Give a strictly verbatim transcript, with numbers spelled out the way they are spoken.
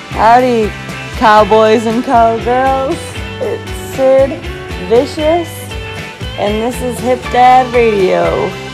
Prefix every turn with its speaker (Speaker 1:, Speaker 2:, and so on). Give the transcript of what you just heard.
Speaker 1: Howdy, cowboys and cowgirls. It's Syd Vicious, and this is Hip Dad Radio.